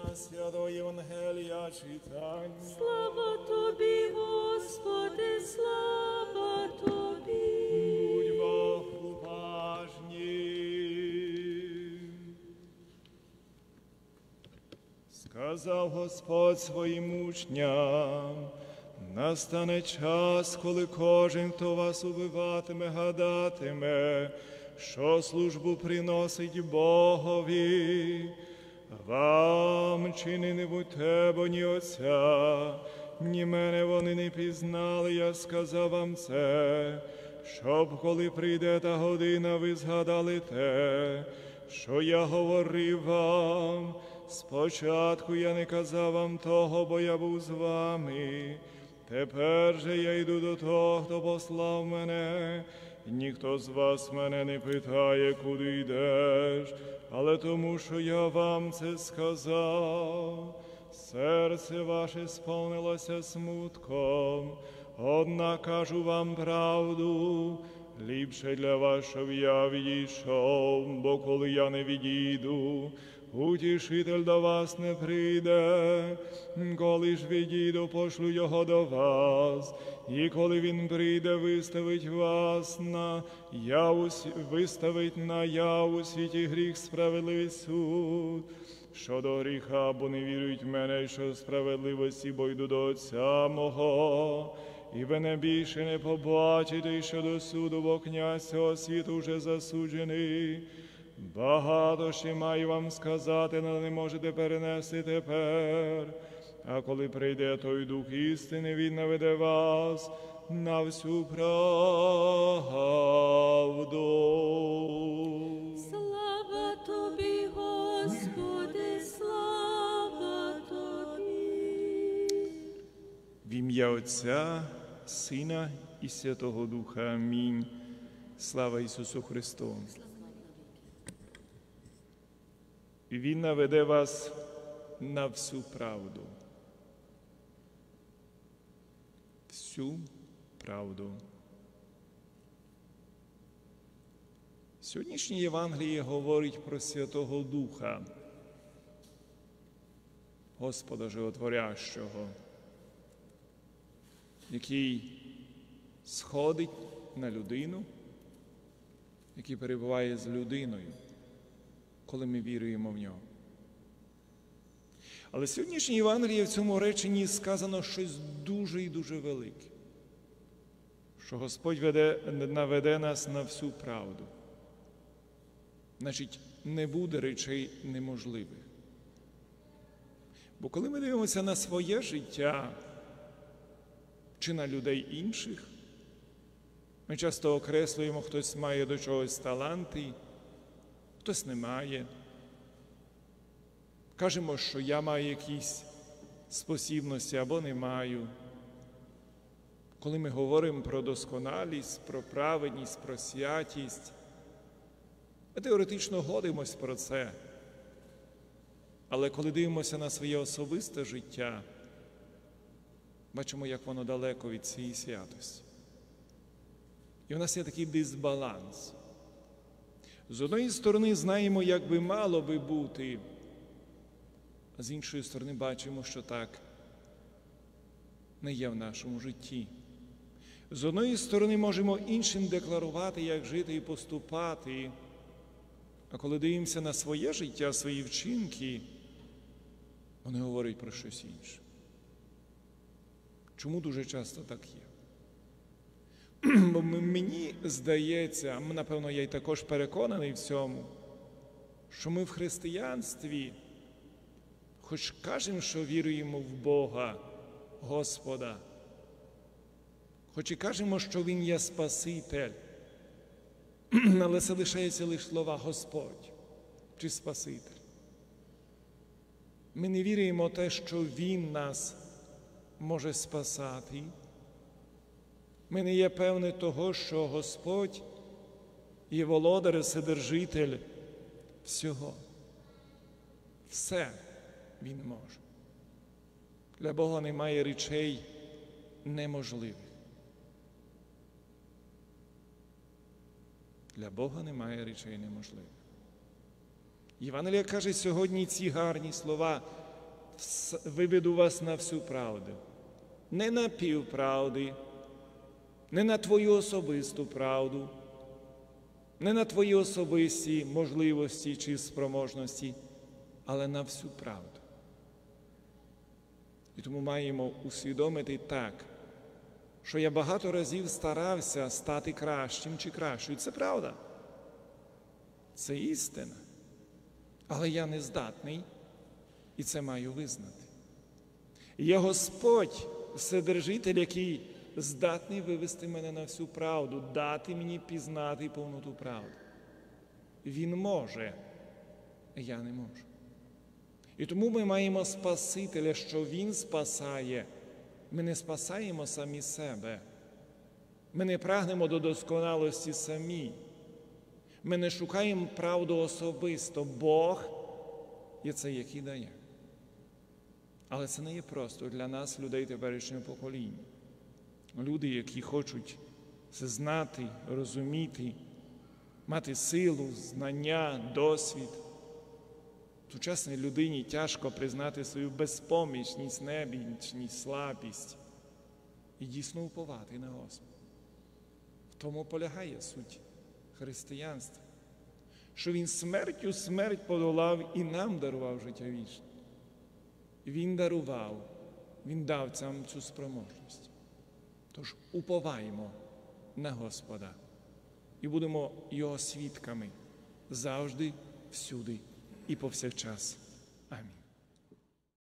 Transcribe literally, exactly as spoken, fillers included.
Святого Євангелія читання. Слава Тобі, Господи, слава Тобі. Будьмо уважні. Сказав Господь своїм учням: настане час, коли кожен, хто вас убиватиме, гадатиме, що службу приносить Богові. Вам чи не будьте, бо ні Отця, ні мене вони не пізнали, я сказав вам це, щоб, коли прийде та година, ви згадали те, що я говорив вам. Спочатку я не казав вам того, бо я був з вами. Тепер же я йду до того, хто послав мене. Ніхто з вас мене не питає, куди йдеш, але тому, що я вам це сказав. Серце ваше сповнилося смутком, однак кажу вам правду, ліпше для вас, щоб я відійшов, бо коли я не відійду, утішитель до вас не прийде. Коли ж відійду, пошлю його до вас, і коли він прийде, виставить вас на яву, виставить на яву світі гріх, справедливий суд. Щодо гріха, бо не вірують в мене, що справедливості, бо йду до Отця мого, і ви не більше не побачите, і щодо суду, бо князь цього світу вже засуджений. Багато ще маю вам сказати, але не можете перенести тепер. А коли прийде той Дух істини, Він наведе вас на всю правду. Слава Тобі, Господи, слава Тобі. В ім'я Отця, Сина і Святого Духа. Амінь. Слава Ісусу Христу. І Він наведе вас на всю правду. Всю правду. Сьогоднішнє Євангеліє говорить про Святого Духа, Господа Животворящого, який сходить на людину, який перебуває з людиною, коли ми віруємо в Нього. Але сьогоднішнє Євангеліє в цьому реченні сказано щось дуже і дуже велике, що Господь веде, наведе нас на всю правду. Значить, не буде речей неможливих. Бо коли ми дивимося на своє життя чи на людей інших, ми часто окреслюємо, хтось має до чогось таланти, хтось не має. Кажемо, що я маю якісь спосібності або не маю. Коли ми говоримо про досконалість, про праведність, про святість, ми теоретично годимось про це. Але коли дивимося на своє особисте життя, бачимо, як воно далеко від цієї святості. І в нас є такий дисбаланс. З однієї сторони знаємо, як би мало би бути, а з іншої сторони бачимо, що так не є в нашому житті. З однієї сторони можемо іншим декларувати, як жити і поступати, а коли дивимося на своє життя, свої вчинки, вони говорять про щось інше. Чому дуже часто так є? Бо мені здається, напевно, я й також переконаний в цьому, що ми в християнстві, хоч кажемо, що віруємо в Бога, Господа, хоч і кажемо, що Він є Спаситель, але це лишається лише слова Господь чи Спаситель. Ми не віримо в те, що Він нас може спасати. Ми не є певні того, що Господь є володар, вседержитель всього. Все Він може. Для Бога немає речей неможливих. Для Бога немає речей неможливих. Євангелія каже сьогодні ці гарні слова: с- виведу вас на всю правду. Не на півправди, не на твою особисту правду, не на твої особисті можливості чи спроможності, але на всю правду. І тому маємо усвідомити так, що я багато разів старався стати кращим чи кращою. Це правда. Це істина. Але я не здатний, і це маю визнати. Є Господь, Вседержитель, який здатний вивести мене на всю правду, дати мені пізнати повноту правди. Він може, я не можу. І тому ми маємо Спасителя, що Він спасає. Ми не спасаємо самі себе. Ми не прагнемо до досконалості самі. Ми не шукаємо правду особисто. Бог є цей, який дає. Але це не є просто для нас, людей теперішнього покоління. Люди, які хочуть це знати, розуміти, мати силу, знання, досвід. Сучасній людині тяжко признати свою безпомічність, немічність, слабість і дійсно уповати на Господа. В тому полягає суть християнства, що Він смертю смерть подолав і нам дарував життя вічне. Він дарував, Він дав нам цю спроможність. Тож уповаємо на Господа і будемо Його свідками завжди, всюди і повсякчас. Амінь.